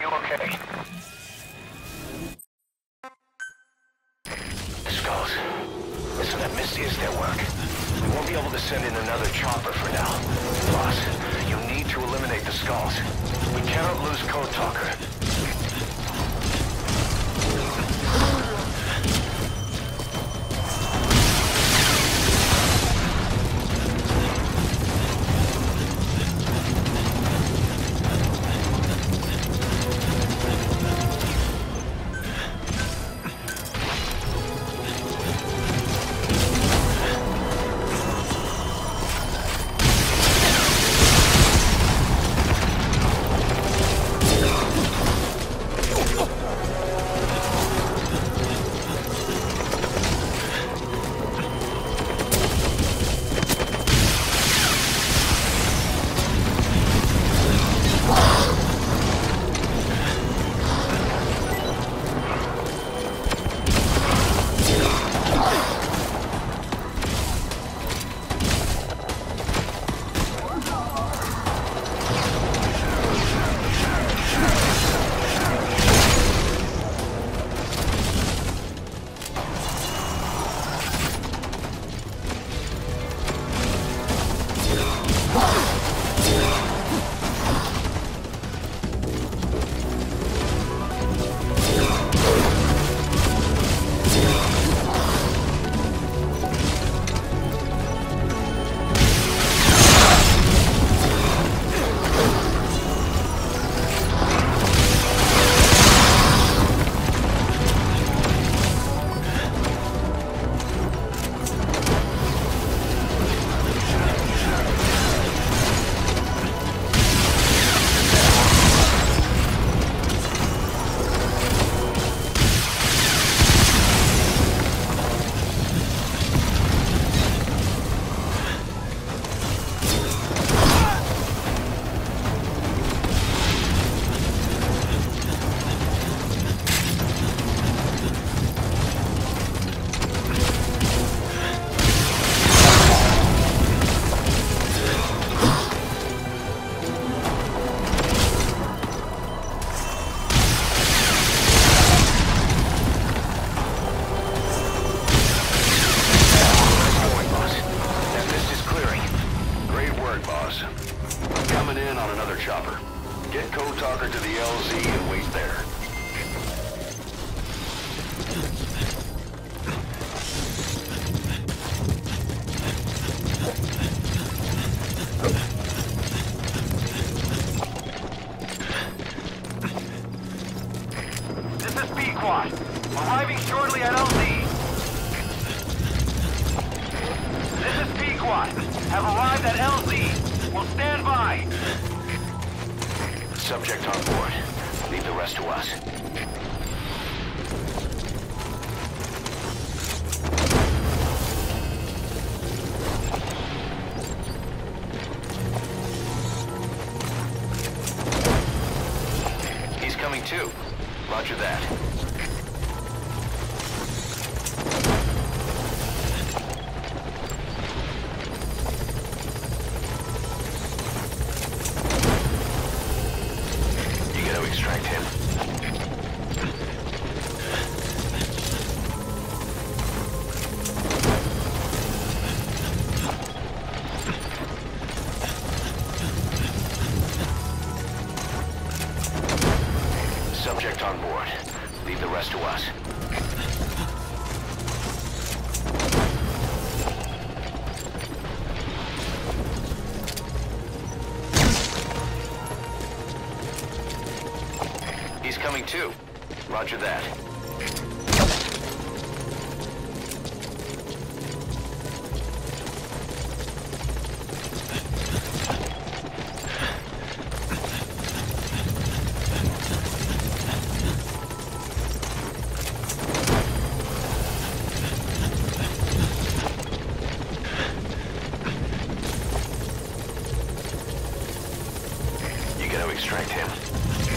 You okay? Skulls. Listen, that Misty is their work. We won't be able to send in another chopper for now. Boss, you need to eliminate the Skulls. We cannot lose Code Talker. Chopper. Get Code Talker to the LZ and wait there. This is Pequod. Arriving shortly at LZ. This is Pequod. Have arrived at LZ. Will stand by. Subject on board. Leave the rest to us. He's coming too. Roger that. Extract him. Subject on board. Leave the rest to us. He's coming too. Roger that. You gotta extract him.